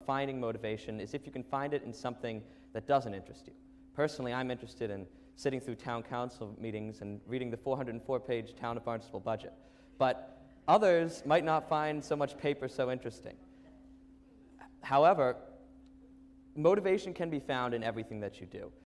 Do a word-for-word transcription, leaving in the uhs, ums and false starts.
finding motivation is if you can find it in something that doesn't interest you. Personally, I'm interested in sitting through town council meetings and reading the four hundred four page Town of Barnstable budget. But others might not find so much paper so interesting. However, motivation can be found in everything that you do.